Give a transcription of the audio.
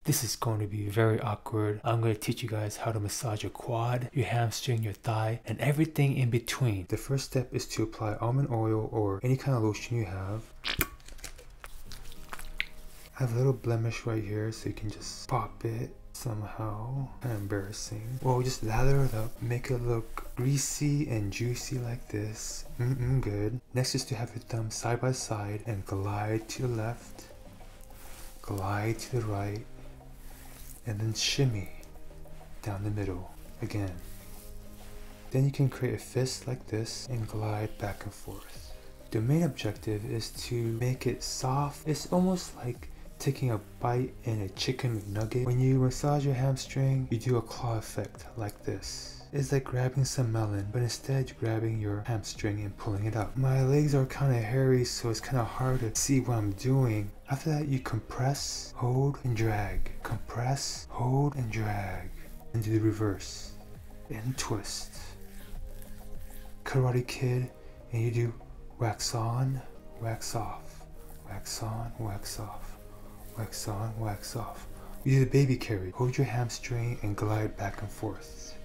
This is going to be very awkward. I'm going to teach you guys how to massage your quad, your hamstring, your thigh, and everything in between. The first step is to apply almond oil or any kind of lotion you have. I have a little blemish right here, so you can just pop it somehow. Kind of embarrassing. Well, just lather it up, make it look greasy and juicy like this. Good. Next is to have your thumb side by side and glide to the left, glide to the right, and then shimmy down the middle again. Then you can create a fist like this and glide back and forth. The main objective is to make it soft. It's almost like taking a bite in a chicken McNugget. When you massage your hamstring, you do a claw effect like this. It's like grabbing some melon, but instead you're grabbing your hamstring and pulling it up. My legs are kind of hairy, so it's kind of hard to see what I'm doing. After that, you compress, hold, and drag. Compress, hold, and drag. And do the reverse. And twist. Karate Kid, and you do wax on, wax off. Wax on, wax off. Wax on, wax off. You do the baby carry. Hold your hamstring and glide back and forth.